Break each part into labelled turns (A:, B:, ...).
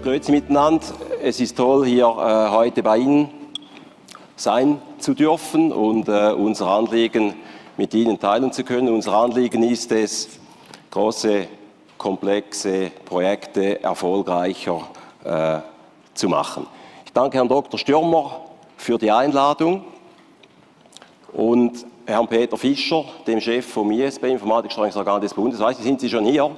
A: Grüezi miteinander. Es ist toll, hier heute bei Ihnen sein zu dürfen und unser Anliegen mit Ihnen teilen zu können. Unser Anliegen ist es, große, komplexe Projekte erfolgreicher zu machen. Ich danke Herrn Dr. Stürmer für die Einladung und Herrn Peter Fischer, dem Chef vom ISB, Informatiksteuerungsorgan des Bundes. Sind Sie schon hier?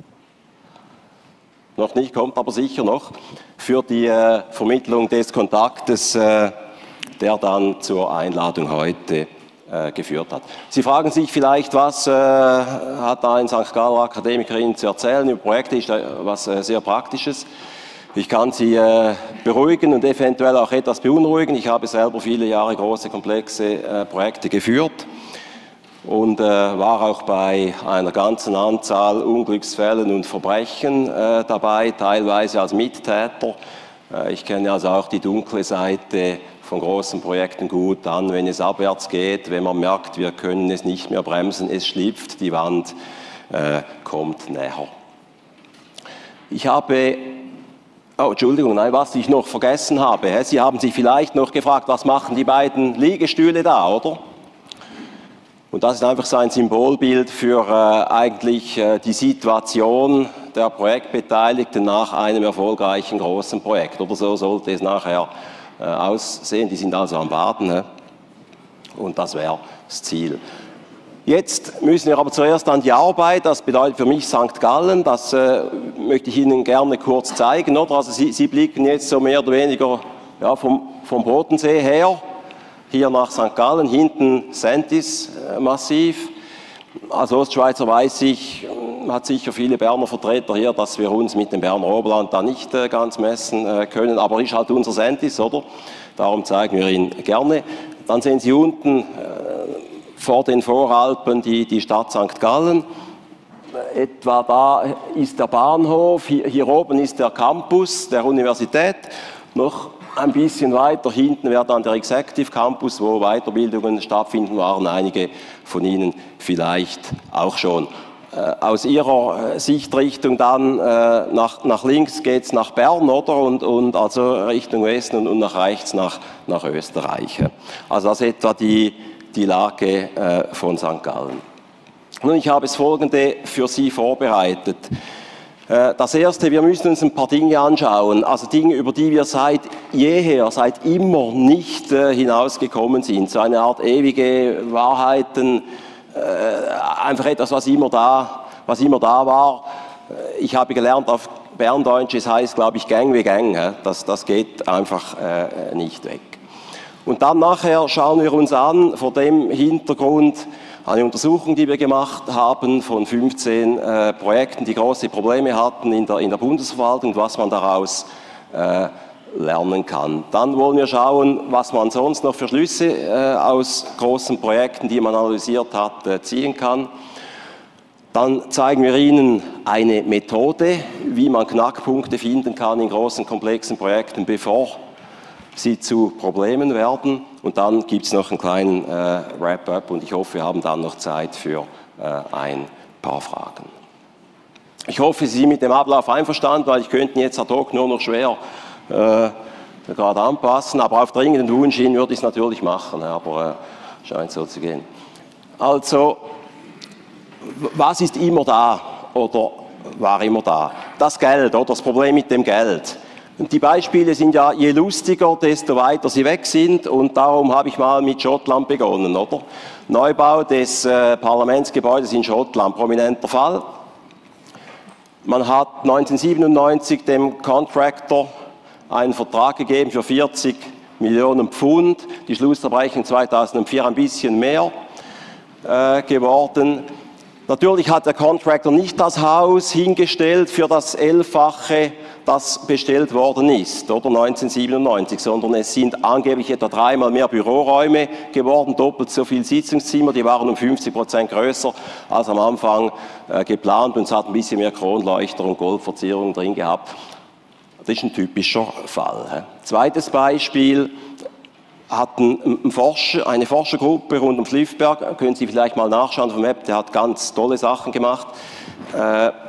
A: Noch nicht, kommt aber sicher noch, für die Vermittlung des Kontaktes, der dann zur Einladung heute geführt hat. Sie fragen sich vielleicht, was hat da ein St. Galler Akademikerin zu erzählen über Projekte, ist was sehr Praktisches. Ich kann Sie beruhigen und eventuell auch etwas beunruhigen. Ich habe selber viele Jahre große, komplexe Projekte geführt und war auch bei einer ganzen Anzahl Unglücksfällen und Verbrechen dabei, teilweise als Mittäter. Ich kenne also auch die dunkle Seite von großen Projekten gut, dann, wenn es abwärts geht, wenn man merkt, wir können es nicht mehr bremsen, es schlüpft, die Wand kommt näher. Ich habe, oh, Entschuldigung, nein, was ich noch vergessen habe, Sie haben sich vielleicht noch gefragt, was machen die beiden Liegestühle da, oder? Und das ist einfach so ein Symbolbild für eigentlich die Situation der Projektbeteiligten nach einem erfolgreichen großen Projekt. Oder so sollte es nachher aussehen. Die sind also am Baden. Und das wäre das Ziel. Jetzt müssen wir aber zuerst an die Arbeit. Das bedeutet für mich St. Gallen. Das möchte ich Ihnen gerne kurz zeigen. Oder? Also Sie blicken jetzt so mehr oder weniger ja, vom Bodensee her. Hier nach St. Gallen, hinten Sentis-Massiv. Als Ostschweizer weiß ich, hat sicher viele Berner Vertreter hier, dass wir uns mit dem Berner Oberland da nicht ganz messen können, aber ist halt unser Sentis, oder? Darum zeigen wir ihn gerne. Dann sehen Sie unten vor den Voralpen die Stadt St. Gallen. Etwa da ist der Bahnhof, hier oben ist der Campus der Universität. Noch ein bisschen weiter hinten wäre dann der Executive Campus, wo Weiterbildungen stattfinden, waren einige von Ihnen vielleicht auch schon. Aus Ihrer Sichtrichtung dann nach links geht es nach Bern, oder? Und also Richtung Westen und nach rechts nach Österreich. Also das ist etwa die Lage von St. Gallen. Nun, ich habe das Folgende für Sie vorbereitet. Das Erste, wir müssen uns ein paar Dinge anschauen, also Dinge, über die wir seit jeher, seit immer nicht hinausgekommen sind. So eine Art ewige Wahrheiten, einfach etwas, was immer da war. Ich habe gelernt auf Berndeutsch, es heißt, glaube ich, Gang wie Gang. Das geht einfach nicht weg. Und dann nachher schauen wir uns an, vor dem Hintergrund, eine Untersuchung, die wir gemacht haben von 15 Projekten, die große Probleme hatten in der Bundesverwaltung und was man daraus lernen kann. Dann wollen wir schauen, was man sonst noch für Schlüsse aus großen Projekten, die man analysiert hat, ziehen kann. Dann zeigen wir Ihnen eine Methode, wie man Knackpunkte finden kann in großen, komplexen Projekten, bevor sie zu Problemen werden. Und dann gibt es noch einen kleinen Wrap-up und ich hoffe, wir haben dann noch Zeit für ein paar Fragen. Ich hoffe, Sie sind mit dem Ablauf einverstanden, weil ich könnte jetzt ad hoc nur noch schwer gerade anpassen, aber auf dringenden Wunsch hin würde ich es natürlich machen, aber scheint so zu gehen. Also, was ist immer da oder war immer da? Das Geld oder das Problem mit dem Geld. Und die Beispiele sind ja, je lustiger, desto weiter sie weg sind und darum habe ich mal mit Schottland begonnen, oder? Neubau des Parlamentsgebäudes in Schottland, prominenter Fall. Man hat 1997 dem Contractor einen Vertrag gegeben für 40 Millionen Pfund, die Schlussabrechnung 2004 ein bisschen mehr geworden. Natürlich hat der Contractor nicht das Haus hingestellt für das 11-fache, das bestellt worden ist, oder 1997, sondern es sind angeblich etwa 3-mal mehr Büroräume geworden, doppelt so viel Sitzungszimmer, die waren um 50% größer als am Anfang geplant und es hat ein bisschen mehr Kronleuchter und Goldverzierungen drin gehabt. Das ist ein typischer Fall. Zweites Beispiel, hatten eine Forschergruppe rund um Schliffberg, können Sie vielleicht mal nachschauen vom Web, der hat ganz tolle Sachen gemacht,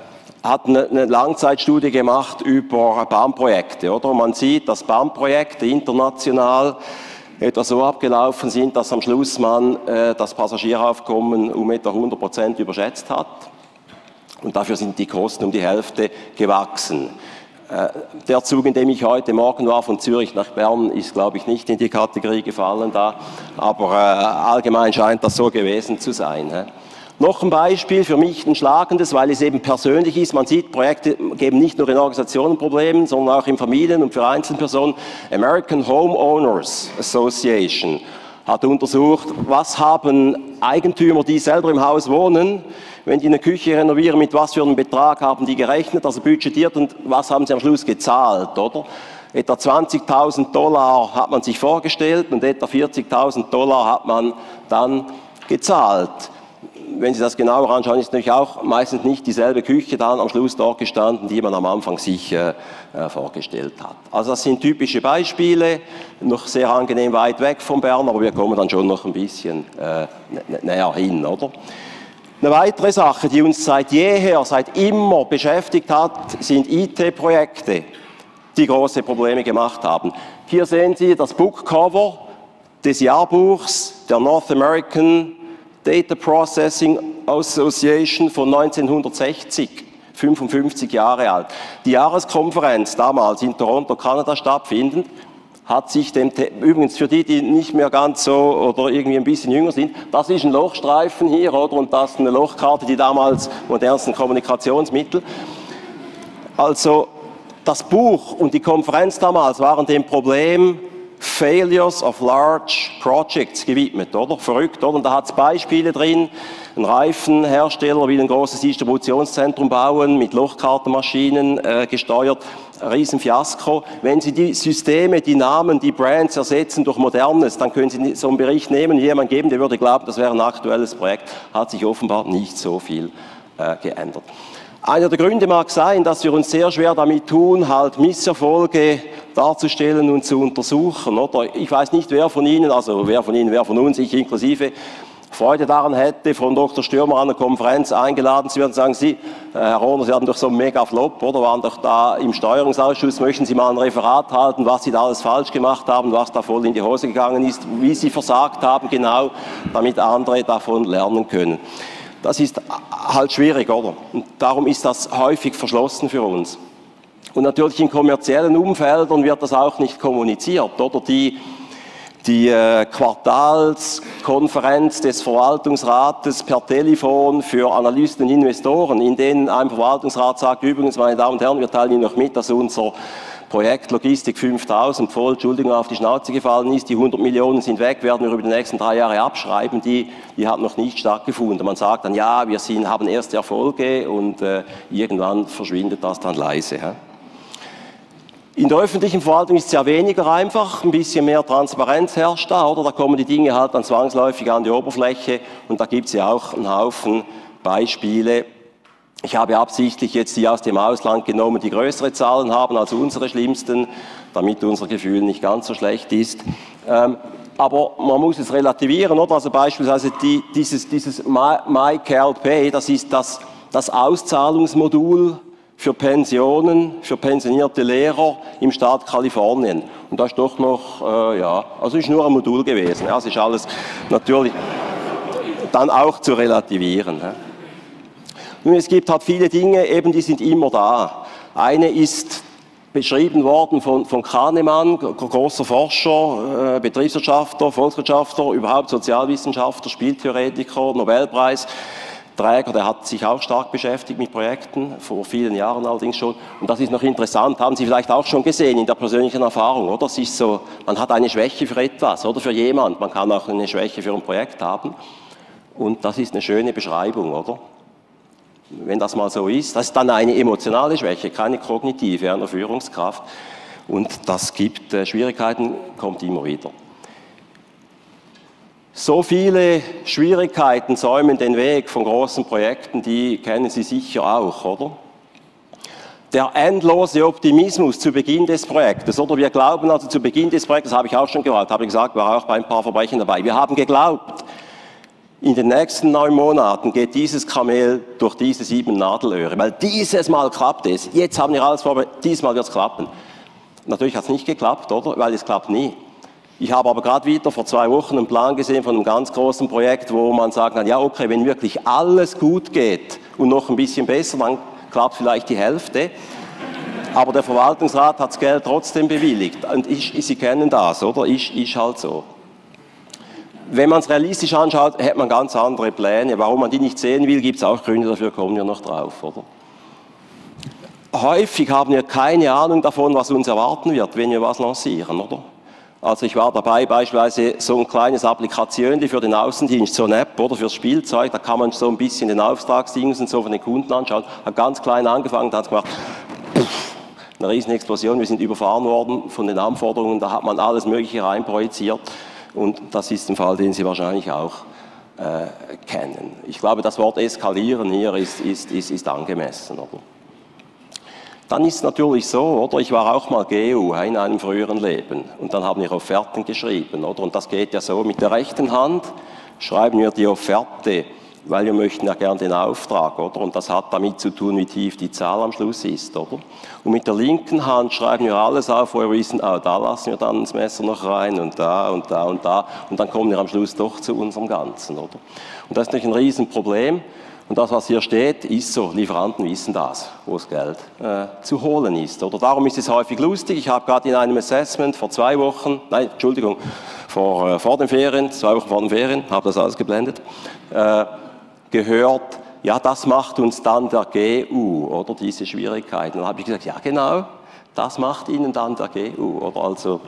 A: hat eine Langzeitstudie gemacht über Bahnprojekte, oder? Man sieht, dass Bahnprojekte international etwa so abgelaufen sind, dass am Schluss man das Passagieraufkommen um etwa 100% überschätzt hat. Und dafür sind die Kosten um die Hälfte gewachsen. Der Zug, in dem ich heute Morgen war, von Zürich nach Bern, ist, glaube ich, nicht in die Kategorie gefallen da. Aber allgemein scheint das so gewesen zu sein. Noch ein Beispiel, für mich ein schlagendes, weil es eben persönlich ist. Man sieht, Projekte geben nicht nur in Organisationen Probleme, sondern auch in Familien und für Einzelpersonen. American Homeowners Association hat untersucht, was haben Eigentümer, die selber im Haus wohnen, wenn die eine Küche renovieren, mit was für einem Betrag haben die gerechnet, also budgetiert, und was haben sie am Schluss gezahlt, oder? Etwa $20.000 hat man sich vorgestellt und etwa $40.000 hat man dann gezahlt. Wenn Sie das genauer anschauen, ist natürlich auch meistens nicht dieselbe Küche dann am Schluss dort gestanden, die man am Anfang sich vorgestellt hat. Also das sind typische Beispiele, noch sehr angenehm weit weg von Bern, aber wir kommen dann schon noch ein bisschen näher hin, oder? Eine weitere Sache, die uns seit jeher, seit immer beschäftigt hat, sind IT-Projekte, die große Probleme gemacht haben. Hier sehen Sie das Bookcover des Jahrbuchs der North American Data Processing Association von 1960, 55 Jahre alt. Die Jahreskonferenz, damals in Toronto, Kanada stattfindend, hat sich übrigens für die, die nicht mehr ganz so oder irgendwie ein bisschen jünger sind, das ist ein Lochstreifen hier, oder? Und das ist eine Lochkarte, die damals modernsten Kommunikationsmittel. Also das Buch und die Konferenz damals waren dem Problem Failures of Large Projects gewidmet, oder? Verrückt, oder? Und da hat es Beispiele drin. Ein Reifenhersteller will ein großes Distributionszentrum bauen, mit Lochkartenmaschinen gesteuert. Ein Riesenfiasko. Wenn Sie die Systeme, die Namen, die Brands ersetzen durch Modernes, dann können Sie so einen Bericht nehmen, jemand geben, der würde glauben, das wäre ein aktuelles Projekt. Hat sich offenbar nicht so viel geändert. Einer der Gründe mag sein, dass wir uns sehr schwer damit tun, halt Misserfolge darzustellen und zu untersuchen, oder? Ich weiß nicht, wer von Ihnen, wer von uns, ich inklusive, Freude daran hätte, von Dr. Stürmer an einer Konferenz eingeladen zu werden, sagen Sie, Herr Horner, Sie hatten doch so einen Mega-Flop, oder? Waren doch da im Steuerungsausschuss, möchten Sie mal ein Referat halten, was Sie da alles falsch gemacht haben, was da voll in die Hose gegangen ist, wie Sie versagt haben, genau, damit andere davon lernen können. Das ist halt schwierig, oder? Und darum ist das häufig verschlossen für uns. Und natürlich in kommerziellen Umfeldern wird das auch nicht kommuniziert, oder? Die Quartalskonferenz des Verwaltungsrates per Telefon für Analysten und Investoren, in denen ein Verwaltungsrat sagt, übrigens, meine Damen und Herren, wir teilen Ihnen noch mit, dass unser Projekt Logistik 5000 voll, Entschuldigung, auf die Schnauze gefallen ist, die 100 Millionen sind weg, werden wir über die nächsten 3 Jahre abschreiben, die hat noch nicht stattgefunden. Man sagt dann, ja, wir haben erste Erfolge und irgendwann verschwindet das dann leise. In der öffentlichen Verwaltung ist es ja weniger einfach, ein bisschen mehr Transparenz herrscht da, oder? Da kommen die Dinge halt dann zwangsläufig an die Oberfläche und da gibt es ja auch einen Haufen Beispiele. Ich habe absichtlich jetzt die aus dem Ausland genommen, die größere Zahlen haben als unsere schlimmsten, damit unser Gefühl nicht ganz so schlecht ist. Aber man muss es relativieren, oder? Also beispielsweise dieses MyCalPay, das ist das Auszahlungsmodul für Pensionen, für pensionierte Lehrer im Staat Kalifornien. Und das ist doch noch, also ist nur ein Modul gewesen. Ja, es ist alles natürlich dann auch zu relativieren. Nun, es gibt halt viele Dinge, eben die sind immer da. Eine ist beschrieben worden von Kahnemann, großer Forscher, Betriebswirtschaftler, Volkswirtschaftler, überhaupt Sozialwissenschaftler, Spieltheoretiker, Nobelpreisträger, der hat sich auch stark beschäftigt mit Projekten, vor vielen Jahren allerdings schon. Und das ist noch interessant, haben Sie vielleicht auch schon gesehen in der persönlichen Erfahrung, oder? Es ist so, man hat eine Schwäche für etwas, oder für jemand, man kann auch eine Schwäche für ein Projekt haben. Und das ist eine schöne Beschreibung, oder? Wenn das mal so ist, das ist dann eine emotionale Schwäche, keine kognitive einer Führungskraft. Und das gibt Schwierigkeiten, kommt immer wieder. So viele Schwierigkeiten säumen den Weg von großen Projekten, die kennen Sie sicher auch, oder? Der endlose Optimismus zu Beginn des Projektes, oder? Wir glauben also zu Beginn des Projektes, habe ich auch schon gehört, habe ich gesagt, war auch bei ein paar Verbrechen dabei. Wir haben geglaubt, in den nächsten 9 Monaten geht dieses Kamel durch diese 7 Nadelöhre, weil dieses Mal klappt es. Jetzt haben wir alles vorbereitet, dieses Mal wird es klappen. Natürlich hat es nicht geklappt, oder? Weil es klappt nie. Ich habe aber gerade wieder vor 2 Wochen einen Plan gesehen von einem ganz großen Projekt, wo man sagen kann, ja okay, wenn wirklich alles gut geht und noch ein bisschen besser, dann klappt vielleicht die Hälfte. Aber der Verwaltungsrat hat das Geld trotzdem bewilligt. Und Sie kennen das, oder? Ist halt so. Wenn man es realistisch anschaut, hat man ganz andere Pläne. Warum man die nicht sehen will, gibt es auch Gründe, dafür kommen wir noch drauf, oder? Häufig haben wir keine Ahnung davon, was uns erwarten wird, wenn wir was lancieren, oder? Also ich war dabei, beispielsweise so ein kleines Applikation für den Außendienst, so eine App, oder, fürs Spielzeug, da kann man so ein bisschen den Auftragsdienst und so von den Kunden anschauen. Hat ganz klein angefangen, da hat es gemacht, eine riesen Explosion, wir sind überfahren worden von den Anforderungen, da hat man alles Mögliche reinprojiziert. Und das ist ein Fall, den Sie wahrscheinlich auch kennen. Ich glaube, das Wort eskalieren hier ist angemessen. Oder? Dann ist es natürlich so, oder? Ich war auch mal GU in einem früheren Leben und dann haben wir Offerten geschrieben. Oder? Und das geht ja so, mit der rechten Hand schreiben wir die Offerte, weil wir möchten ja gern den Auftrag, oder? Und das hat damit zu tun, wie tief die Zahl am Schluss ist, oder? Und mit der linken Hand schreiben wir alles auf, wo wir wissen, da lassen wir dann das Messer noch rein und da und da und da. Und dann kommen wir am Schluss doch zu unserem Ganzen, oder? Und das ist natürlich ein Riesenproblem. Und das, was hier steht, ist so, Lieferanten wissen das, wo das Geld zu holen ist, oder? Darum ist es häufig lustig. Ich habe gerade in einem Assessment vor 2 Wochen, nein, Entschuldigung, vor den Ferien, 2 Wochen vor den Ferien, habe das alles geblendet, gehört, ja, das macht uns dann der GU, oder, diese Schwierigkeiten. Dann habe ich gesagt, ja genau, das macht Ihnen dann der GU, oder, also,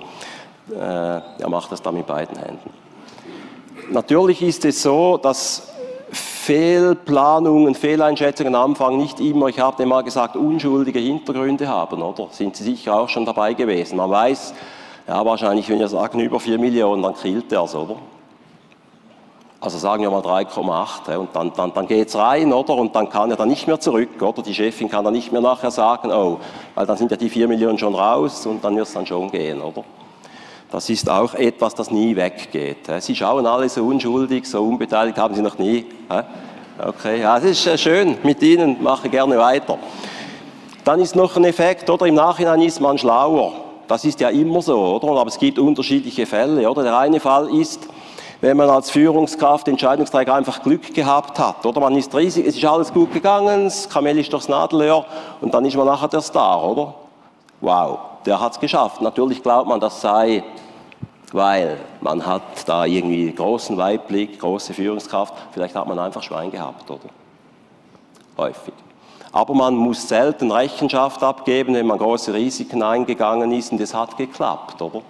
A: er macht das dann mit beiden Händen. Natürlich ist es so, dass Fehlplanungen, Fehleinschätzungen am Anfang nicht immer, ich habe dem mal gesagt, unschuldige Hintergründe haben, oder, sind Sie sicher auch schon dabei gewesen. Man weiß, ja, wahrscheinlich, wenn wir sagen, über 4 Millionen, dann killt er es, oder? Also sagen wir mal 3,8 und dann geht es rein, oder? Und dann kann er dann nicht mehr zurück, oder? Die Chefin kann dann nicht mehr nachher sagen, oh, weil dann sind ja die 4 Millionen schon raus und dann wird es dann schon gehen, oder? Das ist auch etwas, das nie weggeht. Sie schauen alle so unschuldig, so unbeteiligt, haben Sie noch nie. Okay, ja, das ist schön mit Ihnen, mache gerne weiter. Dann ist noch ein Effekt, oder? Im Nachhinein ist man schlauer. Das ist ja immer so, oder? Aber es gibt unterschiedliche Fälle, oder? Der eine Fall ist, wenn man als Führungskraft, Entscheidungsträger einfach Glück gehabt hat, oder? Man ist riesig, es ist alles gut gegangen, das Kamel ist durchs Nadelöhr und dann ist man nachher der Star, oder? Wow, der hat es geschafft. Natürlich glaubt man, das sei, weil man hat da irgendwie großen Weitblick, große Führungskraft, vielleicht hat man einfach Schwein gehabt, oder? Häufig. Aber man muss selten Rechenschaft abgeben, wenn man große Risiken eingegangen ist und es hat geklappt, oder?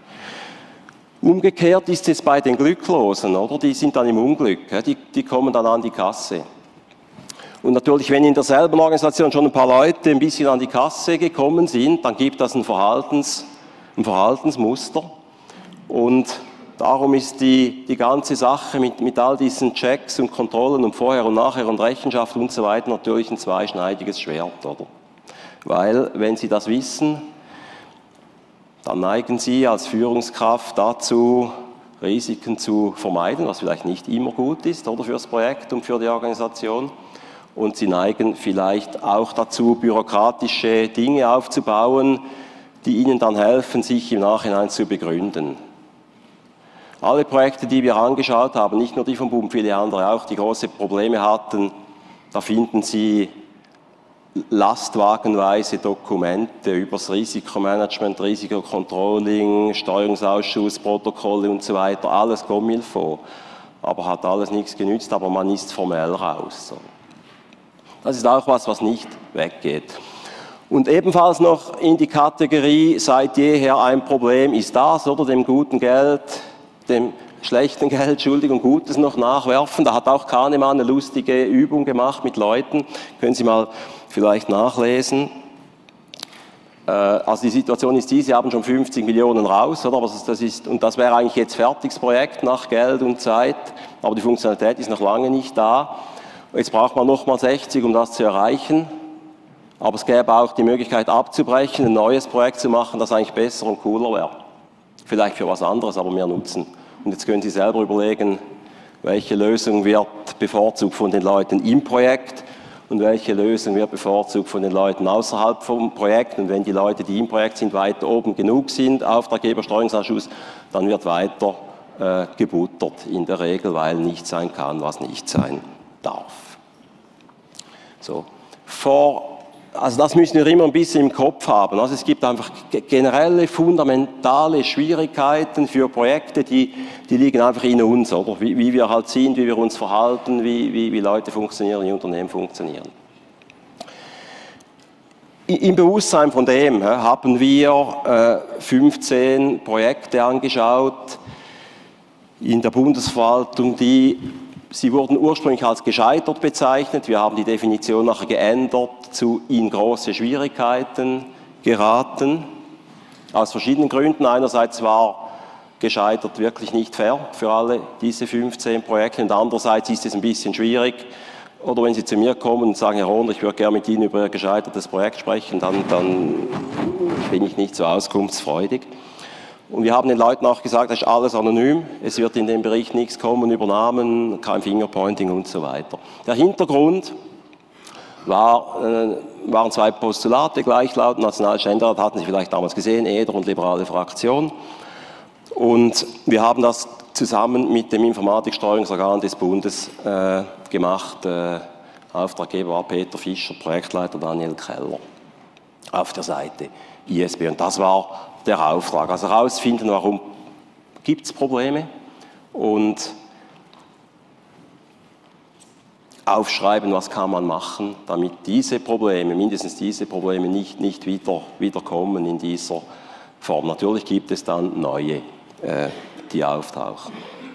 A: Umgekehrt ist es bei den Glücklosen, oder? Die sind dann im Unglück, die kommen dann an die Kasse. Und natürlich, wenn in derselben Organisation schon ein paar Leute ein bisschen an die Kasse gekommen sind, dann gibt das ein Verhaltensmuster. Und darum ist die ganze Sache mit all diesen Checks und Kontrollen und Vorher und Nachher und Rechenschaft und so weiter natürlich ein zweischneidiges Schwert, oder? Weil, wenn Sie das wissen, dann neigen Sie als Führungskraft dazu, Risiken zu vermeiden, was vielleicht nicht immer gut ist, oder, für das Projekt und für die Organisation. Und Sie neigen vielleicht auch dazu, bürokratische Dinge aufzubauen, die Ihnen dann helfen, sich im Nachhinein zu begründen. Alle Projekte, die wir angeschaut haben, nicht nur die vom BUM, viele andere auch, die große Probleme hatten, da finden Sie lastwagenweise Dokumente über das Risikomanagement, Risikocontrolling, Steuerungsausschuss, Protokolle und so weiter, alles comme il faut. Aber hat alles nichts genützt, aber man ist formell raus. Das ist auch was nicht weggeht. Und ebenfalls noch in die Kategorie seit jeher ein Problem ist das, oder dem guten Geld, dem schlechten Geld, Entschuldigung, Gutes noch nachwerfen. Da hat auch Kahnemann eine lustige Übung gemacht mit Leuten. Können Sie mal vielleicht nachlesen. Also die Situation ist die, Sie haben schon 50 Millionen raus, oder? Aber das wäre eigentlich jetzt fertiges Projekt nach Geld und Zeit, aber die Funktionalität ist noch lange nicht da. Jetzt braucht man nochmal 60, um das zu erreichen. Aber es gäbe auch die Möglichkeit abzubrechen, ein neues Projekt zu machen, das eigentlich besser und cooler wäre. Vielleicht für was anderes, aber mehr Nutzen. Und jetzt können Sie selber überlegen, welche Lösung wird bevorzugt von den Leuten im Projekt und welche Lösung wird bevorzugt von den Leuten außerhalb vom Projekt. Und wenn die Leute, die im Projekt sind, weiter oben genug sind, Auftraggebersteuerungsausschuss, dann wird weiter gebuttert in der Regel, weil nicht sein kann, was nicht sein darf. So. Also das müssen wir immer ein bisschen im Kopf haben. Also es gibt einfach generelle, fundamentale Schwierigkeiten für Projekte, die liegen einfach in uns, oder? Wie wir halt sind, wie wir uns verhalten, wie Leute funktionieren, wie Unternehmen funktionieren. Im Bewusstsein von dem haben wir 15 Projekte angeschaut in der Bundesverwaltung, sie wurden ursprünglich als gescheitert bezeichnet. Wir haben die Definition nachher geändert zu in große Schwierigkeiten geraten. Aus verschiedenen Gründen. Einerseits war gescheitert wirklich nicht fair für alle diese 15 Projekte und andererseits ist es ein bisschen schwierig. Oder wenn Sie zu mir kommen und sagen, Herr Hohner, ich würde gerne mit Ihnen über Ihr gescheitertes Projekt sprechen, dann bin ich nicht so auskunftsfreudig. Und wir haben den Leuten auch gesagt, das ist alles anonym, es wird in dem Bericht nichts kommen über Namen, kein Fingerpointing und so weiter. Der Hintergrund waren zwei Postulate, gleichlautend, Nationalständerat hatten Sie vielleicht damals gesehen, EDER und Liberale Fraktion. Und wir haben das zusammen mit dem Informatiksteuerungsorgan des Bundes gemacht. Auftraggeber war Peter Fischer, Projektleiter Daniel Keller auf der Seite ISB. Und das war der Auftrag. Also herausfinden, warum gibt es Probleme und aufschreiben, was kann man machen, damit diese Probleme, mindestens diese Probleme nicht wieder kommen in dieser Form. Natürlich gibt es dann neue, die auftauchen.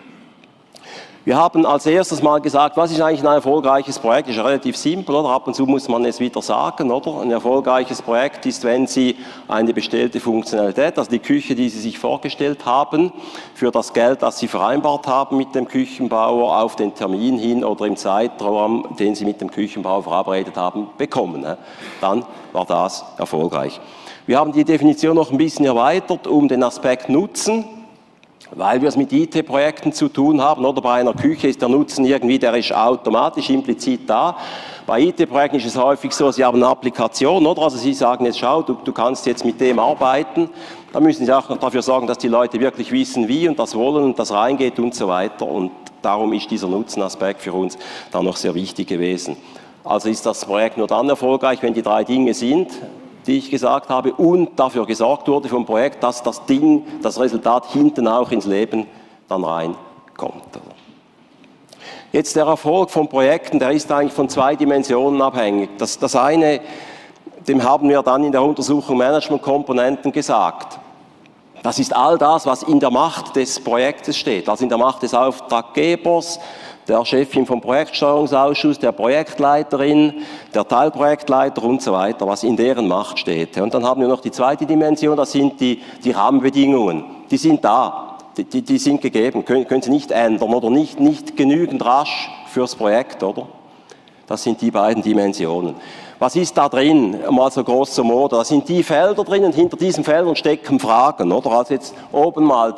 A: Wir haben als erstes mal gesagt, was ist eigentlich ein erfolgreiches Projekt? Das ist relativ simpel, oder? Ab und zu muss man es wieder sagen, oder? Ein erfolgreiches Projekt ist, wenn Sie eine bestellte Funktionalität, also die Küche, die Sie sich vorgestellt haben, für das Geld, das Sie vereinbart haben mit dem Küchenbauer, auf den Termin hin oder im Zeitraum, den Sie mit dem Küchenbauer verabredet haben, bekommen. Dann war das erfolgreich. Wir haben die Definition noch ein bisschen erweitert um den Aspekt Nutzen, weil wir es mit IT-Projekten zu tun haben, oder bei einer Küche ist der Nutzen irgendwie, der ist automatisch, implizit da. Bei IT-Projekten ist es häufig so, Sie haben eine Applikation, oder? Also Sie sagen jetzt, schau, du kannst jetzt mit dem arbeiten. Da müssen Sie auch noch dafür sorgen, dass die Leute wirklich wissen, wie und das wollen und das reingeht und so weiter. Und darum ist dieser Nutzenaspekt für uns dann noch sehr wichtig gewesen. Also ist das Projekt nur dann erfolgreich, wenn die drei Dinge sind, die ich gesagt habe, und dafür gesorgt wurde vom Projekt, dass das Ding, das Resultat hinten auch ins Leben dann reinkommt. Jetzt der Erfolg von Projekten, der ist eigentlich von zwei Dimensionen abhängig. Das eine, dem haben wir dann in der Untersuchung Managementkomponenten gesagt. Das ist all das, was in der Macht des Projektes steht, also in der Macht des Auftraggebers, der Chefin vom Projektsteuerungsausschuss, der Projektleiterin, der Teilprojektleiter und so weiter, was in deren Macht steht. Und dann haben wir noch die zweite Dimension, das sind die Rahmenbedingungen. Die sind da, die sind gegeben, können Sie nicht ändern oder nicht genügend rasch fürs Projekt, oder? Das sind die beiden Dimensionen. Was ist da drin? Mal so grosso modo. Da sind die Felder drin und hinter diesen Feldern stecken Fragen, oder? Also jetzt oben mal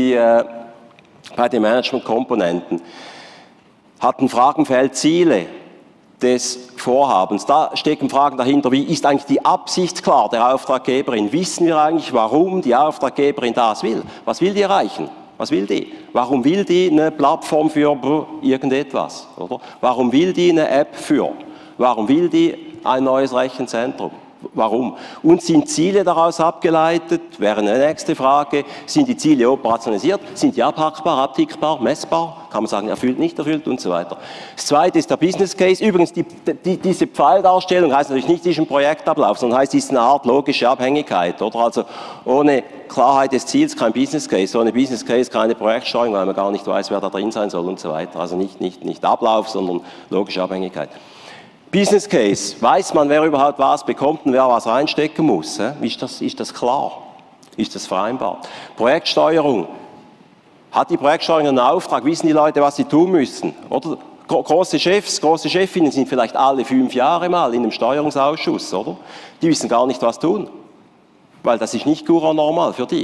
A: bei den Managementkomponenten. Hat ein Fragenfeld Ziele des Vorhabens. Da stecken Fragen dahinter, wie ist eigentlich die Absicht klar der Auftraggeberin? Wissen wir eigentlich, warum die Auftraggeberin das will? Was will die erreichen? Was will die? Warum will die eine Plattform für irgendetwas? Oder? Warum will die eine App für? Warum will die ein neues Rechenzentrum? Warum? Und sind Ziele daraus abgeleitet? Wäre eine nächste Frage. Sind die Ziele operationalisiert? Sind die abhackbar, abtickbar, messbar? Kann man sagen, erfüllt, nicht erfüllt und so weiter. Das zweite ist der Business Case. Übrigens, diese Pfeildarstellung heißt natürlich nicht, es ist ein Projektablauf, sondern heißt, es ist eine Art logische Abhängigkeit. Oder? Also ohne Klarheit des Ziels kein Business Case, ohne Business Case keine Projektsteuerung, weil man gar nicht weiß, wer da drin sein soll und so weiter. Also nicht Ablauf, sondern logische Abhängigkeit. Business Case, weiß man, wer überhaupt was bekommt und wer was reinstecken muss. Ist das klar? Ist das vereinbart? Projektsteuerung. Hat die Projektsteuerung einen Auftrag? Wissen die Leute, was sie tun müssen? Oder große Chefs, große Chefinnen sind vielleicht alle 5 Jahre mal in einem Steuerungsausschuss, oder? Die wissen gar nicht, was tun. Weil das ist nicht courant normal für die.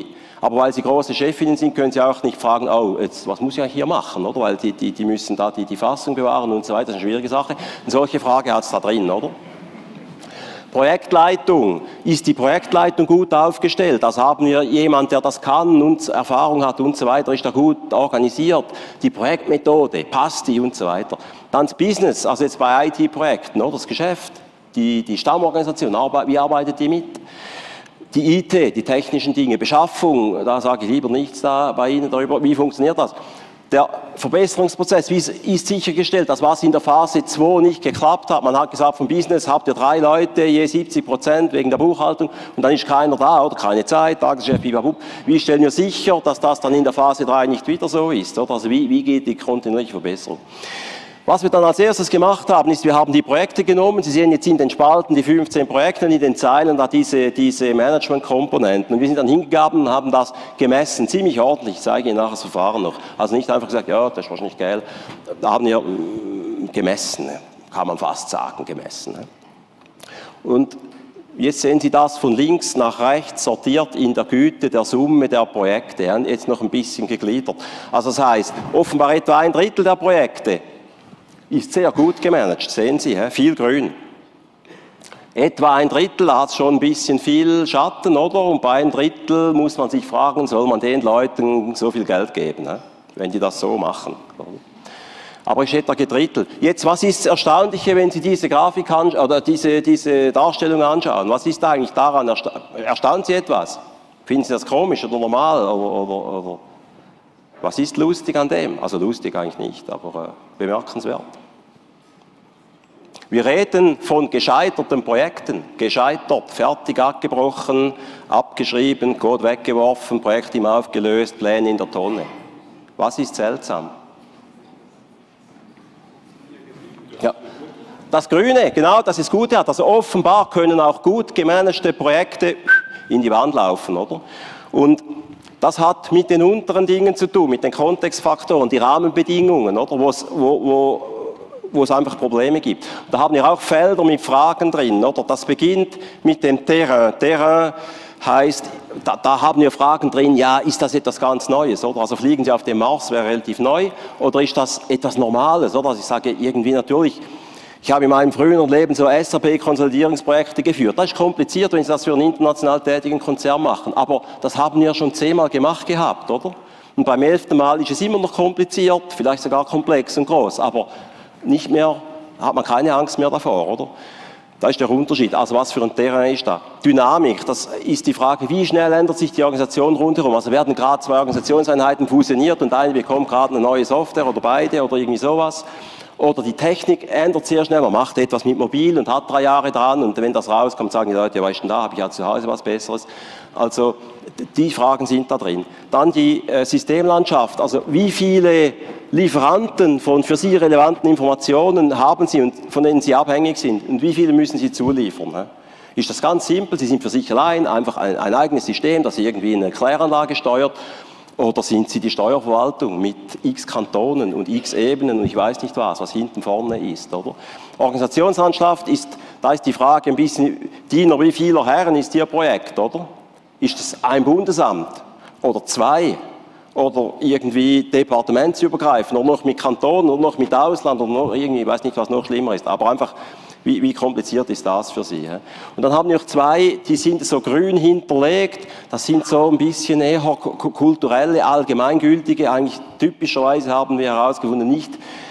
A: Aber weil Sie große Chefinnen sind, können Sie auch nicht fragen, oh, jetzt, was muss ich eigentlich hier machen, oder? Weil die müssen da die Fassung bewahren und so weiter, das ist eine schwierige Sache. Eine solche Frage hat es da drin, oder? Projektleitung. Ist die Projektleitung gut aufgestellt? Also haben wir jemanden, der das kann und Erfahrung hat und so weiter? Ist da gut organisiert? Die Projektmethode, passt die und so weiter? Dann das Business, also jetzt bei IT-Projekten, oder? Das Geschäft, die Stammorganisation, wie arbeitet die mit? Die IT, die technischen Dinge, Beschaffung, da sage ich lieber nichts da bei Ihnen darüber, wie funktioniert das? Der Verbesserungsprozess, wie ist sichergestellt, dass was in der Phase 2 nicht geklappt hat? Man hat gesagt, vom Business habt ihr 3 Leute, je 70% wegen der Buchhaltung und dann ist keiner da oder keine Zeit, Tagesgeschäft, bibabub. Wie stellen wir sicher, dass das dann in der Phase 3 nicht wieder so ist? Oder? Also wie geht die kontinuierliche Verbesserung? Was wir dann als erstes gemacht haben, ist, wir haben die Projekte genommen. Sie sehen jetzt in den Spalten die 15 Projekte und in den Zeilen da diese Management-Komponenten. Und wir sind dann hingegangen und haben das gemessen, ziemlich ordentlich. Ich zeige Ihnen nachher das Verfahren noch. Also nicht einfach gesagt, ja, das ist wahrscheinlich geil. Da haben wir gemessen, kann man fast sagen, gemessen. Und jetzt sehen Sie das von links nach rechts sortiert in der Güte der Summe der Projekte. Jetzt noch ein bisschen gegliedert. Also das heißt, offenbar etwa 1/3 der Projekte ist sehr gut gemanagt, sehen Sie, viel grün. Etwa 1/3 hat schon ein bisschen viel Schatten, oder? Und bei 1/3 muss man sich fragen, soll man den Leuten so viel Geld geben, wenn die das so machen. Aber ist etwa gedrittelt. Jetzt, was ist das Erstaunliche, wenn Sie diese Grafik oder diese Darstellung anschauen? Was ist eigentlich daran? Erstaunt Sie etwas? Finden Sie das komisch oder normal? Oder was ist lustig an dem? Also lustig eigentlich nicht, aber bemerkenswert. Wir reden von gescheiterten Projekten. Gescheitert, fertig abgebrochen, abgeschrieben, Code weggeworfen, Projektteam aufgelöst, Pläne in der Tonne. Was ist seltsam? Ja. Das Grüne, genau, das ist gut. Also offenbar können auch gut gemanagte Projekte in die Wand laufen, oder? Und das hat mit den unteren Dingen zu tun, mit den Kontextfaktoren, die Rahmenbedingungen, oder? Wo es einfach Probleme gibt. Da haben wir auch Felder mit Fragen drin, oder? Das beginnt mit dem Terrain. Terrain heißt, da haben wir Fragen drin, ja, ist das etwas ganz Neues, oder? Also fliegen Sie auf dem Mars, wäre relativ neu, oder ist das etwas Normales, oder? Also ich sage irgendwie natürlich, ich habe in meinem früheren Leben so SAP-Konsolidierungsprojekte geführt. Das ist kompliziert, wenn Sie das für einen international tätigen Konzern machen, aber das haben wir schon 10-mal gemacht gehabt, oder? Und beim 11. Mal ist es immer noch kompliziert, vielleicht sogar komplex und groß, aber nicht mehr, hat man keine Angst mehr davor, oder? Da ist der Unterschied. Also was für ein Terrain ist da? Dynamik, das ist die Frage, wie schnell ändert sich die Organisation rundherum? Also werden gerade 2 Organisationseinheiten fusioniert und eine bekommt gerade eine neue Software oder beide oder irgendwie sowas. Oder die Technik ändert sehr schnell, man macht etwas mit Mobil und hat 3 Jahre dran und wenn das rauskommt, sagen die Leute, ja, was ist denn da, habe ich ja zu Hause was Besseres. Also die Fragen sind da drin. Dann die Systemlandschaft, also wie viele Lieferanten von für Sie relevanten Informationen haben Sie und von denen Sie abhängig sind und wie viele müssen Sie zuliefern? Ist das ganz simpel, Sie sind für sich allein, einfach ein eigenes System, das irgendwie eine Kläranlage steuert, oder sind Sie die Steuerverwaltung mit x Kantonen und x Ebenen und ich weiß nicht was hinten vorne ist, oder? Organisationslandschaft da ist die Frage ein bisschen, Diener wie vieler Herren ist Ihr Projekt, oder? Ist es ein Bundesamt oder 2 oder irgendwie departementsübergreifend oder noch mit Kantonen oder noch mit Ausland oder noch irgendwie, ich weiß nicht, was noch schlimmer ist, aber einfach, wie kompliziert ist das für Sie? He? Und dann haben wir noch 2, die sind so grün hinterlegt, das sind so ein bisschen eher kulturelle, allgemeingültige, eigentlich typischerweise haben wir herausgefunden, nicht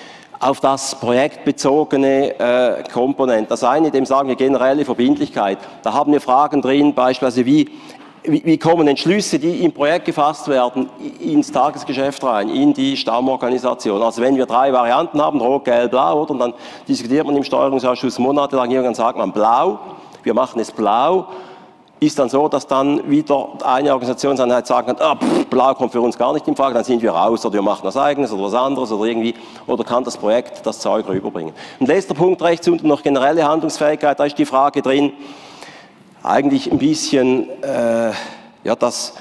A: auf das projektbezogene Komponent. Das eine, dem sagen wir generelle Verbindlichkeit. Da haben wir Fragen drin, beispielsweise wie kommen Entschlüsse, die im Projekt gefasst werden, ins Tagesgeschäft rein, in die Stammorganisation. Also wenn wir 3 Varianten haben, rot, gelb, blau, oder? Und dann diskutiert man im Steuerungsausschuss monatelang, irgendwann sagt man blau, wir machen es blau, ist dann so, dass dann wieder eine Organisationseinheit sagen kann, blau kommt für uns gar nicht in Frage, dann sind wir raus, oder wir machen was Eigenes oder was anderes, oder irgendwie, oder kann das Projekt das Zeug rüberbringen. Und letzter Punkt rechts unten noch generelle Handlungsfähigkeit, da ist die Frage drin, eigentlich ein bisschen ja, das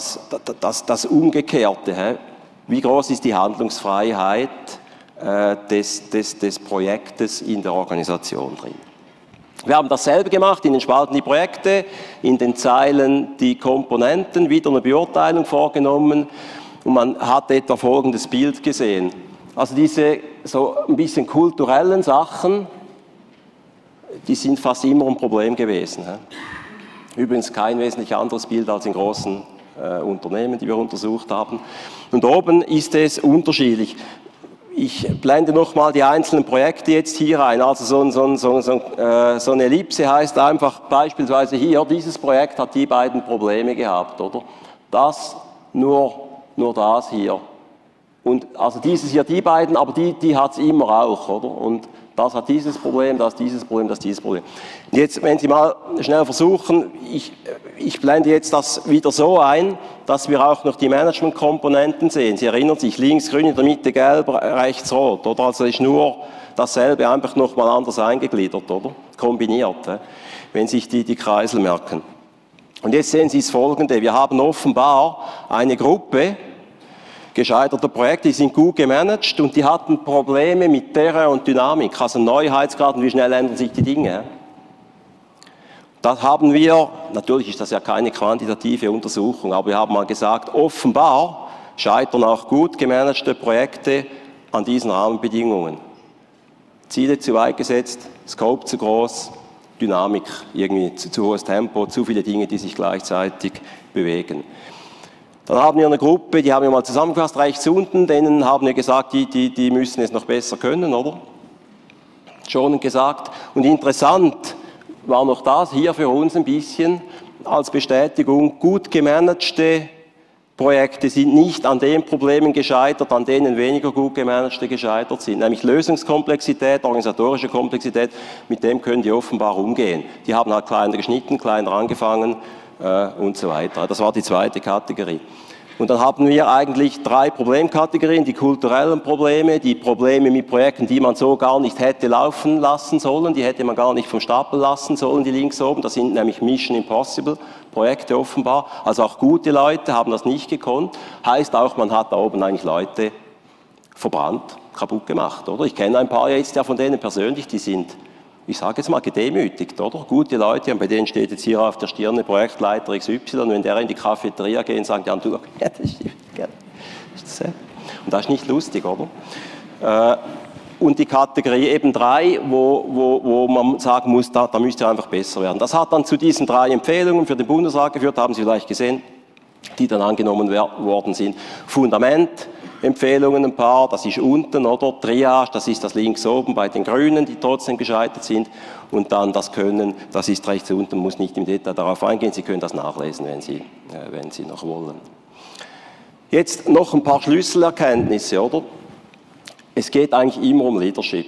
A: Umgekehrte. He? Wie groß ist die Handlungsfreiheit des Projektes in der Organisation drin? Wir haben dasselbe gemacht, in den Spalten die Projekte, in den Zeilen die Komponenten, wieder eine Beurteilung vorgenommen und man hat etwa folgendes Bild gesehen. Also diese so ein bisschen kulturellen Sachen, die sind fast immer ein Problem gewesen. Übrigens kein wesentlich anderes Bild als in großen Unternehmen, die wir untersucht haben. Und oben ist es unterschiedlich. Ich blende nochmal die einzelnen Projekte jetzt hier ein. Also so eine Ellipse heißt einfach beispielsweise hier, dieses Projekt hat die beiden Probleme gehabt, oder? Das, nur das hier. Und also dieses hier, die beiden, aber die hat es immer auch, oder? Und das hat dieses Problem, das dieses Problem, das dieses Problem. Und jetzt, wenn Sie mal schnell versuchen, ich blende jetzt das wieder so ein, dass wir auch noch die Management-Komponenten sehen. Sie erinnern sich, links grün, in der Mitte gelb, rechts rot, oder? Also ist nur dasselbe, einfach nochmal anders eingegliedert, oder? Kombiniert, wenn sich die Kreisel merken. Und jetzt sehen Sie das Folgende, wir haben offenbar eine Gruppe gescheiterte Projekte, die sind gut gemanagt und die hatten Probleme mit Terrain und Dynamik, also Neuheitsgrad und wie schnell ändern sich die Dinge. Das haben wir, natürlich ist das ja keine quantitative Untersuchung, aber wir haben mal gesagt, offenbar scheitern auch gut gemanagte Projekte an diesen Rahmenbedingungen. Ziele zu weit gesetzt, Scope zu groß, Dynamik irgendwie zu hohes Tempo, zu viele Dinge, die sich gleichzeitig bewegen. Dann haben wir eine Gruppe, die haben wir mal zusammengefasst, rechts unten, denen haben wir gesagt, die müssen es noch besser können, oder? Schon gesagt. Und interessant war noch das hier für uns ein bisschen als Bestätigung, gut gemanagte Projekte sind nicht an den Problemen gescheitert, an denen weniger gut gemanagte gescheitert sind. Nämlich Lösungskomplexität, organisatorische Komplexität, mit dem können die offenbar umgehen. Die haben halt kleiner geschnitten, kleiner angefangen, und so weiter. Das war die zweite Kategorie. Und dann haben wir eigentlich 3 Problemkategorien, die kulturellen Probleme, die Probleme mit Projekten, die man so gar nicht hätte laufen lassen sollen, die hätte man gar nicht vom Stapel lassen sollen, die links oben, das sind nämlich Mission Impossible Projekte offenbar, also auch gute Leute haben das nicht gekonnt, heißt auch, man hat da oben eigentlich Leute verbrannt, kaputt gemacht, oder? Ich kenne ein paar jetzt ja von denen persönlich, die sind, ich sage jetzt mal, gedemütigt, oder? Gute Leute, und bei denen steht jetzt hier auf der Stirn Projektleiter XY, und wenn der in die Cafeteria geht und sagt, ja, du, ja, das ist das, und das ist nicht lustig, oder? Und die Kategorie eben 3, wo man sagen muss, da müsst ihr einfach besser werden. Das hat dann zu diesen 3 Empfehlungen für den Bundesrat geführt, haben Sie vielleicht gesehen, die dann angenommen worden sind. Fundament, Empfehlungen ein paar, das ist unten, oder? Triage, das ist das links oben bei den Grünen, die trotzdem gescheitert sind. Und dann das Können, das ist rechts unten, muss nicht im Detail darauf eingehen. Sie können das nachlesen, wenn Sie noch wollen. Jetzt noch ein paar Schlüsselerkenntnisse, oder? Es geht eigentlich immer um Leadership.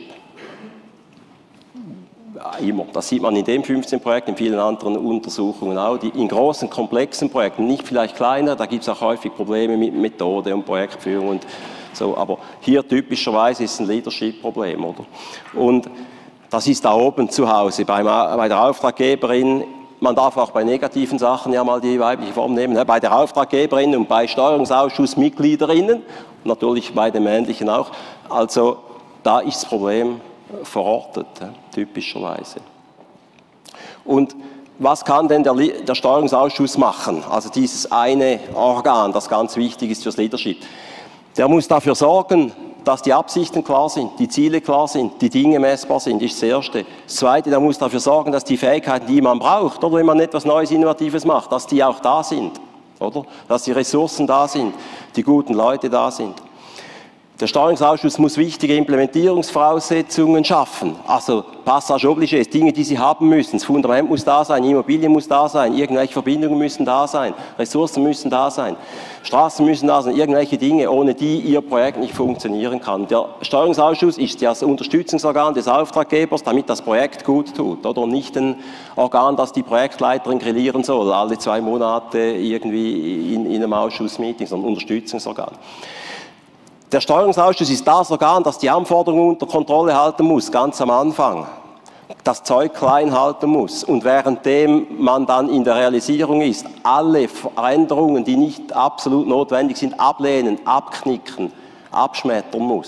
A: Immer. Das sieht man in dem 15 Projekt, in vielen anderen Untersuchungen auch. In großen, komplexen Projekten, nicht vielleicht kleiner, da gibt es auch häufig Probleme mit Methode und Projektführung und so, aber hier typischerweise ist es ein Leadership-Problem, oder? Und das ist da oben zu Hause, bei der Auftraggeberin, man darf auch bei negativen Sachen ja mal die weibliche Form nehmen, bei der Auftraggeberin und bei Steuerungsausschussmitgliederinnen, natürlich bei den männlichen auch, also da ist das Problem verortet, typischerweise. Und was kann denn der Steuerungsausschuss machen? Also dieses eine Organ, das ganz wichtig ist fürs Leadership. Der muss dafür sorgen, dass die Absichten klar sind, die Ziele klar sind, die Dinge messbar sind, ist das Erste. Das Zweite, der muss dafür sorgen, dass die Fähigkeiten, die man braucht, oder wenn man etwas Neues, Innovatives macht, dass die auch da sind, oder? Dass die Ressourcen da sind, die guten Leute da sind. Der Steuerungsausschuss muss wichtige Implementierungsvoraussetzungen schaffen. Also Passage obliges, Dinge, die Sie haben müssen. Das Fundament muss da sein, Immobilien muss da sein, irgendwelche Verbindungen müssen da sein, Ressourcen müssen da sein, Straßen müssen da sein, irgendwelche Dinge, ohne die Ihr Projekt nicht funktionieren kann. Der Steuerungsausschuss ist das Unterstützungsorgan des Auftraggebers, damit das Projekt gut tut, oder? Und nicht ein Organ, das die Projektleiterin grillieren soll, alle 2 Monate irgendwie in einem Ausschussmeeting, sondern ein Unterstützungsorgan. Der Steuerungsausschuss ist das Organ, das die Anforderungen unter Kontrolle halten muss, ganz am Anfang. Das Zeug klein halten muss. Und währenddem man dann in der Realisierung ist, alle Veränderungen, die nicht absolut notwendig sind, ablehnen, abknicken, abschmettern muss.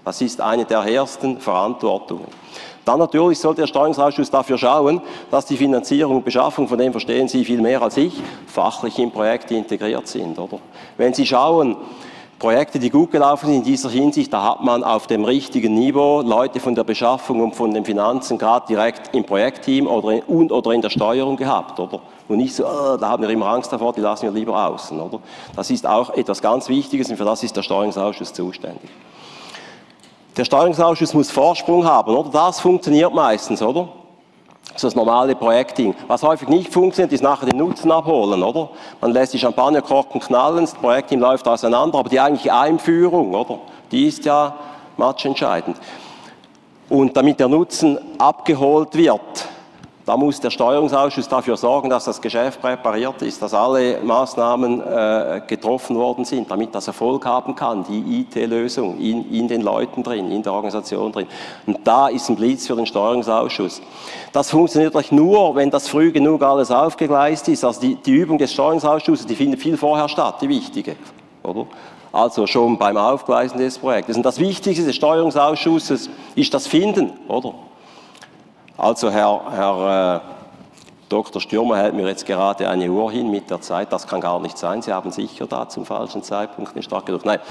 A: Das ist eine der ersten Verantwortungen. Dann natürlich sollte der Steuerungsausschuss dafür schauen, dass die Finanzierung und Beschaffung, von dem verstehen Sie viel mehr als ich, fachlich in Projekte integriert sind, oder? Wenn Sie schauen, Projekte, die gut gelaufen sind in dieser Hinsicht, da hat man auf dem richtigen Niveau Leute von der Beschaffung und von den Finanzen gerade direkt im Projektteam oder in der Steuerung gehabt, oder? Und nicht so, da haben wir immer Angst davor, die lassen wir lieber außen, oder? Das ist auch etwas ganz Wichtiges und für das ist der Steuerungsausschuss zuständig. Der Steuerungsausschuss muss Vorsprung haben, oder? Das funktioniert meistens, oder? Das ist das normale Projektding. Was häufig nicht funktioniert, ist nachher den Nutzen abholen, oder? Man lässt die Champagnerkorken knallen, das Projektteam läuft auseinander, aber die eigentliche Einführung, oder? Die ist ja matchentscheidend. Und damit der Nutzen abgeholt wird, da muss der Steuerungsausschuss dafür sorgen, dass das Geschäft präpariert ist, dass alle Maßnahmen getroffen worden sind, damit das Erfolg haben kann, die IT-Lösung in den Leuten drin, in der Organisation drin. Und da ist ein Blitz für den Steuerungsausschuss. Das funktioniert natürlich nur, wenn das früh genug alles aufgegleist ist. Also die Übung des Steuerungsausschusses, die findet viel vorher statt, die wichtige, oder? Also schon beim Aufgleisen des Projektes. Und das Wichtigste des Steuerungsausschusses ist das Finden, oder? Also Herr Dr. Stürmer hält mir jetzt gerade eine Uhr hin mit der Zeit. Das kann gar nicht sein. Sie haben sicher da zum falschen Zeitpunkt den Start gedrückt. Nein.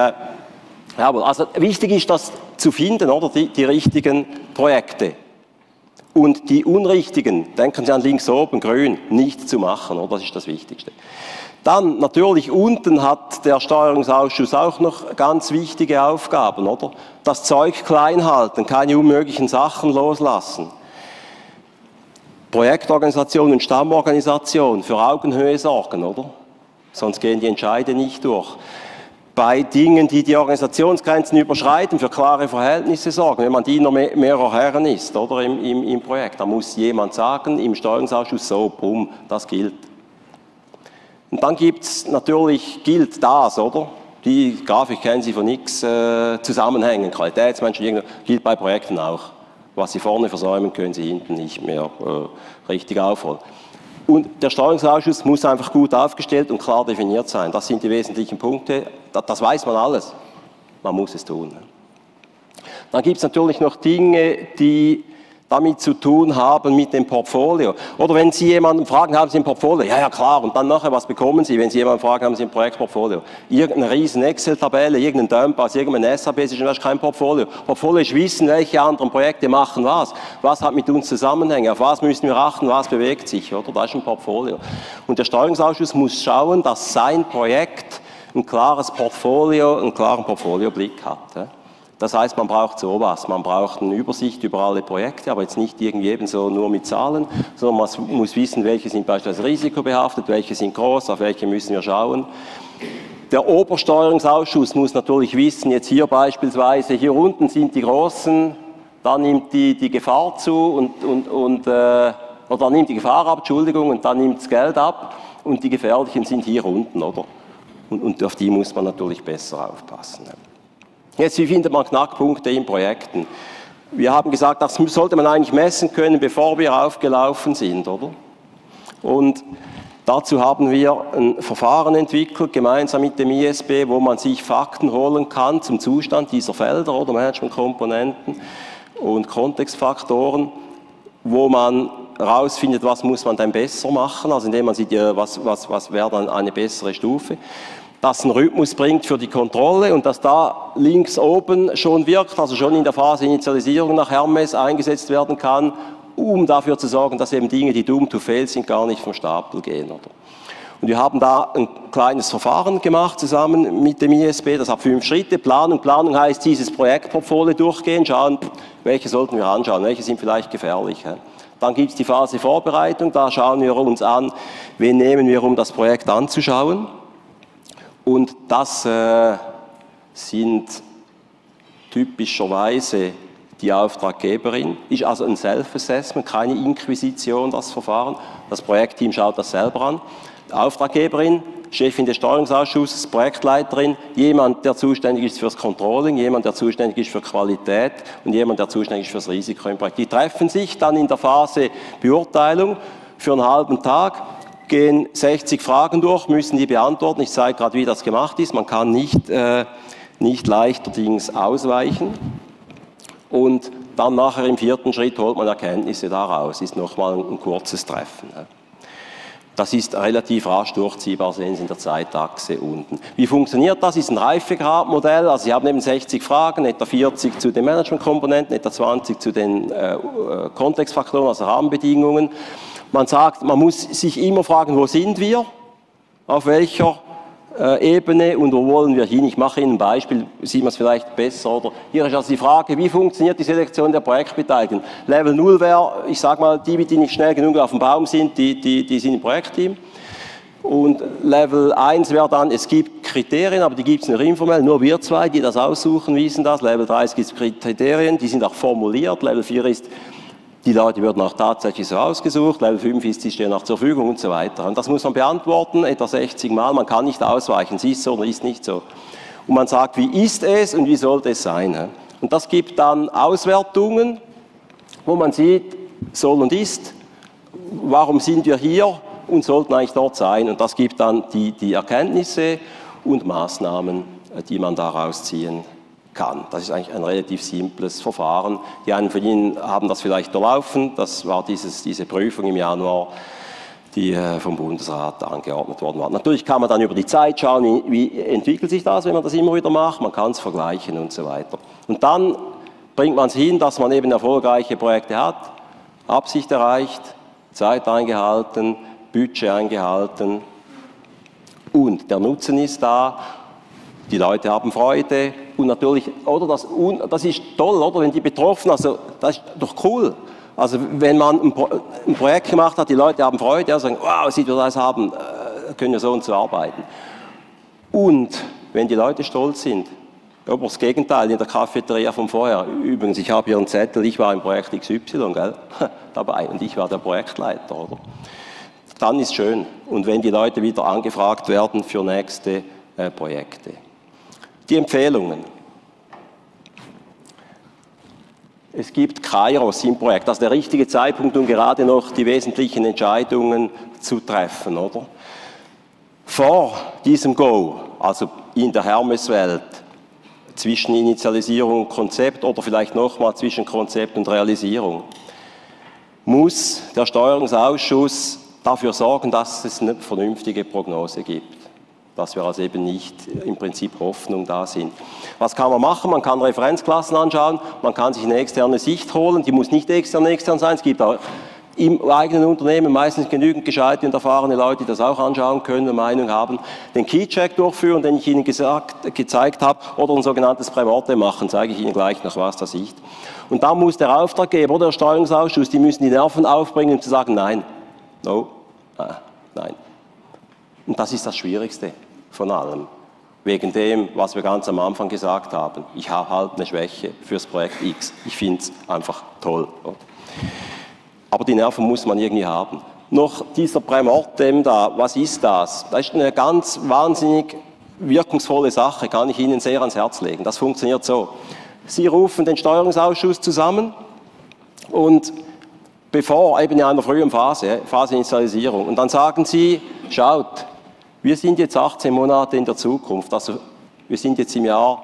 A: Aber also wichtig ist, das zu finden, oder? Die richtigen Projekte. Und die unrichtigen, denken Sie an links oben, grün, nicht zu machen, oder? Das ist das Wichtigste. Dann natürlich unten hat der Steuerungsausschuss auch noch ganz wichtige Aufgaben, oder? Das Zeug klein halten, keine unmöglichen Sachen loslassen. Projektorganisation und Stammorganisation für Augenhöhe sorgen, oder? Sonst gehen die Entscheide nicht durch. Bei Dingen, die die Organisationsgrenzen überschreiten, für klare Verhältnisse sorgen, wenn man Diener mehrerer Herren ist, oder im Projekt, da muss jemand sagen, im Steuerungsausschuss so, bumm, das gilt. Und dann gilt das, oder? Die Grafik kennen Sie von nichts, Zusammenhängen, Qualitätsmanagement, gilt bei Projekten auch. Was Sie vorne versäumen, können Sie hinten nicht mehr richtig aufholen. Und der Steuerungsausschuss muss einfach gut aufgestellt und klar definiert sein. Das sind die wesentlichen Punkte. Das weiß man alles. Man muss es tun. Dann gibt es natürlich noch Dinge, die damit zu tun haben mit dem Portfolio. Oder wenn Sie jemanden fragen, haben Sie ein Portfolio? Ja, ja, klar. Und dann nachher, was bekommen Sie, wenn Sie jemanden fragen, haben Sie ein Projektportfolio? Irgendeine riesen Excel-Tabelle, irgendein Dump aus irgendeinem SAP-System, das ist kein Portfolio. Portfolio ist wissen, welche anderen Projekte machen was. Was hat mit uns Zusammenhänge? Auf was müssen wir achten? Was bewegt sich? Oder? Das ist ein Portfolio. Und der Steuerungsausschuss muss schauen, dass sein Projekt ein klares Portfolio, einen klaren Portfolioblick hat. Das heißt, man braucht sowas, man braucht eine Übersicht über alle Projekte, aber jetzt nicht irgendwie eben so nur mit Zahlen, sondern man muss wissen, welche sind beispielsweise risikobehaftet, welche sind groß, auf welche müssen wir schauen. Der Obersteuerungsausschuss muss natürlich wissen, jetzt hier beispielsweise, hier unten sind die Großen, da nimmt die Gefahr zu oder nimmt die Gefahr ab, Entschuldigung, und dann nimmt das Geld ab und die Gefährlichen sind hier unten, oder? Und auf die muss man natürlich besser aufpassen. Jetzt, wie findet man Knackpunkte in Projekten? Wir haben gesagt, das sollte man eigentlich messen können, bevor wir aufgelaufen sind, oder? Und dazu haben wir ein Verfahren entwickelt, gemeinsam mit dem ISB, wo man sich Fakten holen kann zum Zustand dieser Felder oder Managementkomponenten und Kontextfaktoren, wo man herausfindet, was muss man denn besser machen, also indem man sieht, was wäre dann eine bessere Stufe. Das einen Rhythmus bringt für die Kontrolle und dass da links oben schon wirkt, also schon in der Phase Initialisierung nach Hermes eingesetzt werden kann, um dafür zu sorgen, dass eben Dinge, die doomed to fail sind, gar nicht vom Stapel gehen. Oder? Und wir haben da ein kleines Verfahren gemacht, zusammen mit dem ISB, das hat 5 Schritte, Planung. Planung heißt, dieses Projektportfolio durchgehen, schauen, welche sollten wir anschauen, welche sind vielleicht gefährlich. Dann gibt es die Phase Vorbereitung, da schauen wir uns an, wen nehmen wir, um das Projekt anzuschauen. Und das sind typischerweise die Auftraggeberin, ist also ein Self-Assessment, keine Inquisition, das Verfahren. Das Projektteam schaut das selber an. Die Auftraggeberin, Chefin des Steuerungsausschusses, Projektleiterin, jemand, der zuständig ist fürs Controlling, jemand, der zuständig ist für Qualität und jemand, der zuständig ist fürs Risiko im Projekt. Die treffen sich dann in der Phase Beurteilung für einen halben Tag, gehen 60 Fragen durch, müssen die beantworten. Ich zeige gerade, wie das gemacht ist. Man kann nicht nicht leichterdings ausweichen. Und dann nachher im 4. Schritt holt man Erkenntnisse daraus, ist nochmal ein kurzes Treffen. Das ist relativ rasch durchziehbar, sehen Sie in der Zeitachse unten. Wie funktioniert das? Ist ein Reifegradmodell. Also Sie haben eben 60 Fragen, etwa 40 zu den Managementkomponenten, etwa 20 zu den Kontextfaktoren, also Rahmenbedingungen. Man sagt, man muss sich immer fragen, wo sind wir, auf welcher Ebene und wo wollen wir hin. Ich mache Ihnen ein Beispiel, sieht man es vielleicht besser. Oder hier ist also die Frage, wie funktioniert die Selektion der Projektbeteiligten? Level 0 wäre, ich sage mal, die nicht schnell genug auf dem Baum sind, die sind im Projektteam. Und Level 1 wäre dann, es gibt Kriterien, aber die gibt es nur informell, nur wir zwei, die das aussuchen, wissen das. Level 3 gibt es Kriterien, die sind auch formuliert. Level 4 ist, die Leute würden auch tatsächlich so ausgesucht, Level 5 ist, die stehen auch zur Verfügung und so weiter. Und das muss man beantworten, etwa 60 Mal, man kann nicht ausweichen, es ist so oder ist nicht so. Und man sagt, wie ist es und wie sollte es sein. Und das gibt dann Auswertungen, wo man sieht, soll und ist, warum sind wir hier und sollten eigentlich dort sein. Und das gibt dann die Erkenntnisse und Maßnahmen, die man daraus ziehen kann. Das ist eigentlich ein relativ simples Verfahren. Die einen von Ihnen haben das vielleicht durchlaufen. Das war diese Prüfung im Januar, die vom Bundesrat angeordnet worden war. Natürlich kann man dann über die Zeit schauen, wie entwickelt sich das, wenn man das immer wieder macht. Man kann es vergleichen und so weiter. Und dann bringt man es hin, dass man eben erfolgreiche Projekte hat, Absicht erreicht, Zeit eingehalten, Budget eingehalten und der Nutzen ist da. Die Leute haben Freude und natürlich, oder das ist toll, oder, wenn die Betroffenen, also das ist doch cool. Also wenn man ein Projekt gemacht hat, die Leute haben Freude, ja, sagen, wow, sieht wir das haben, können wir so und so arbeiten. Und wenn die Leute stolz sind, aber das Gegenteil in der Cafeteria von vorher. Übrigens, ich habe hier einen Zettel, ich war im Projekt XY, gell, dabei und ich war der Projektleiter, oder? Dann ist schön. Und wenn die Leute wieder angefragt werden für nächste Projekte. Die Empfehlungen. Es gibt Kairos im Projekt, das ist der richtige Zeitpunkt, um gerade noch die wesentlichen Entscheidungen zu treffen, oder? Vor diesem Go, also in der Hermes-Welt, zwischen Initialisierung und Konzept oder vielleicht nochmal zwischen Konzept und Realisierung, muss der Steuerungsausschuss dafür sorgen, dass es eine vernünftige Prognose gibt. Dass wir also eben nicht im Prinzip Hoffnung da sind. Was kann man machen? Man kann Referenzklassen anschauen, man kann sich eine externe Sicht holen, die muss nicht extern sein, es gibt auch im eigenen Unternehmen meistens genügend gescheite und erfahrene Leute, die das auch anschauen können, eine Meinung haben, den Keycheck durchführen, den ich Ihnen gezeigt habe, oder ein sogenanntes Prämortem machen, zeige ich Ihnen gleich noch was das ist. Und da muss der Auftraggeber oder der Steuerungsausschuss, die müssen die Nerven aufbringen, um zu sagen, nein, no, nein. Und das ist das Schwierigste von allem. Wegen dem, was wir ganz am Anfang gesagt haben. Ich habe halt eine Schwäche fürs Projekt X. Ich finde es einfach toll. Aber die Nerven muss man irgendwie haben. Noch dieser Prämortem da, was ist das? Das ist eine ganz wahnsinnig wirkungsvolle Sache, kann ich Ihnen sehr ans Herz legen. Das funktioniert so. Sie rufen den Steuerungsausschuss zusammen und bevor, eben in einer frühen Phase Initialisierung. Und dann sagen Sie, schaut, wir sind jetzt 18 Monate in der Zukunft, also wir sind jetzt im Jahr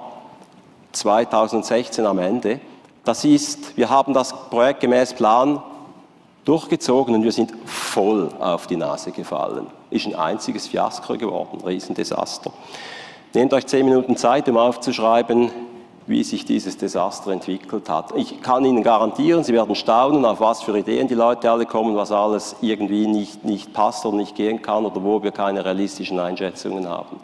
A: 2016 am Ende. Das ist, wir haben das Projekt gemäß Plan durchgezogen und wir sind voll auf die Nase gefallen. Ist ein einziges Fiasko geworden, ein Riesendesaster. Nehmt euch 10 Minuten Zeit, um aufzuschreiben, wie sich dieses Desaster entwickelt hat. Ich kann Ihnen garantieren, Sie werden staunen, auf was für Ideen die Leute alle kommen, was alles irgendwie nicht passt oder nicht gehen kann oder wo wir keine realistischen Einschätzungen haben.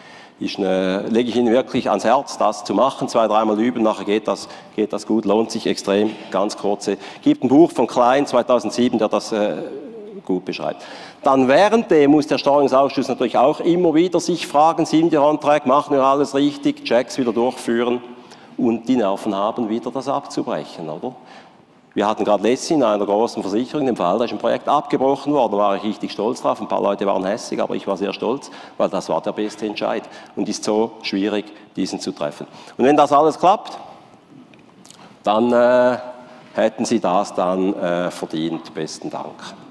A: Lege ich Ihnen wirklich ans Herz, das zu machen, 2-3 Mal üben, nachher geht das gut, lohnt sich extrem, ganz kurze. Gibt ein Buch von Klein, 2007, der das gut beschreibt. Dann währenddem muss der Steuerungsausschuss natürlich auch immer wieder sich fragen, sind wir on track, machen wir alles richtig, Checks wieder durchführen. Und die Nerven haben, wieder das abzubrechen, oder? Wir hatten gerade letztens in einer großen Versicherung den Fall, da ist ein Projekt abgebrochen worden, da war ich richtig stolz drauf, ein paar Leute waren hässig, aber ich war sehr stolz, weil das war der beste Entscheid und ist so schwierig, diesen zu treffen. Und wenn das alles klappt, dann hätten Sie das dann verdient. Besten Dank.